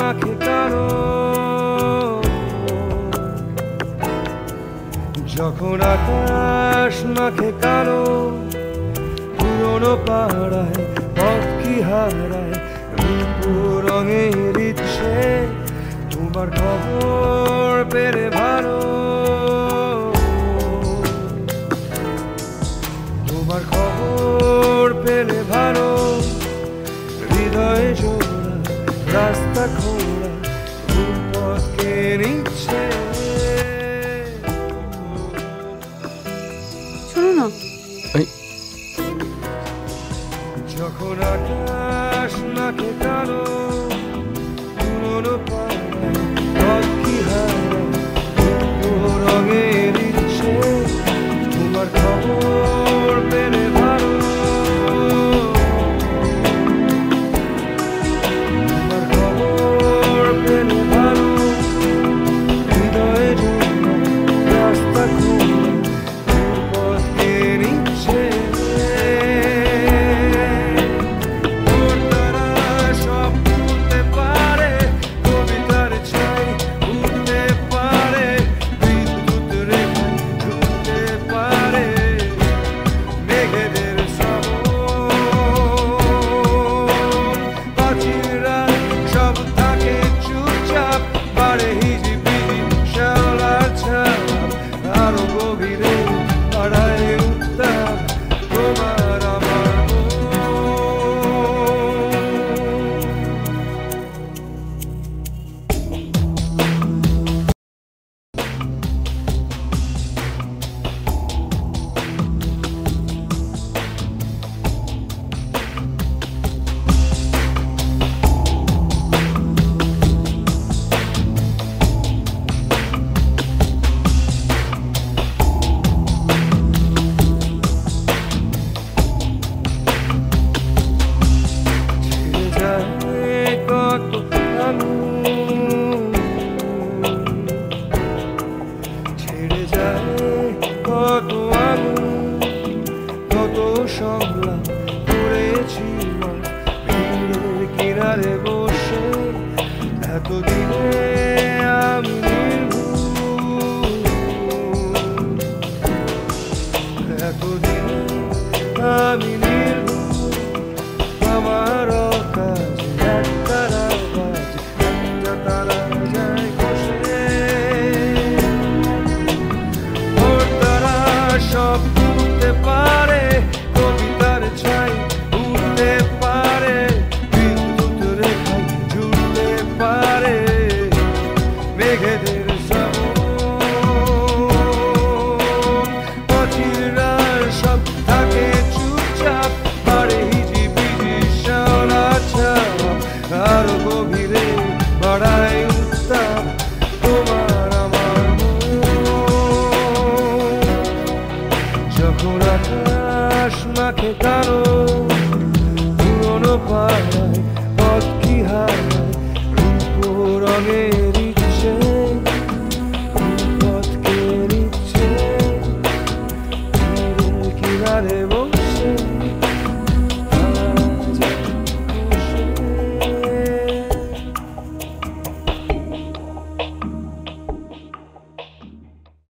মাখে কালো, যখন আকাশ মাখে কালো, পুরনো পাড়ায় পথ কি হারায় রূপ রঙের ইচ্ছে। তোমার খবর পেলে ভালো, তোমার খবর পেলে ভালো, হৃদয় জোড়া রাস্তা খোলা পথকে নিচ্ছে। শোনো না, যখন আকাশ মাখে কালো, পুরনো পাড়ায় পথ কি হারায় রূপ রঙের ইচ্ছে। তোমার খবর পেলে ভালো, তোমার খবর পেলে ভালো, হৃদয়ে জোড়া রাস্তা খোলা পথকে নিচ্ছে। ছেড়ে যায় কত আগুন, কত সংগ্রাম করেছিলাম ভিড়ের কিনারে বসে। এতদিনে আমি নির্ভুল, এতদিনে আমি নির্ভুল। আমার কাজ একটা তারা যায় কষে, ওর তারা সব উঠতে পারে, কবিতার ছাই উঠতে পারে, বিদ্যুৎ রেখায় জুড়তে পারে মেঘেদের পথিরা সব থাকে চুপচাপ, পারে হিজিবিজি শ্যাওলা ছাপ, আরো গভীরে বাড়ায় উত্তাপ তোমার আমার মন। যখন আকাশ মাখে কালো, পুরনো পাড়ায় পথ কি হারায় রূপ রঙে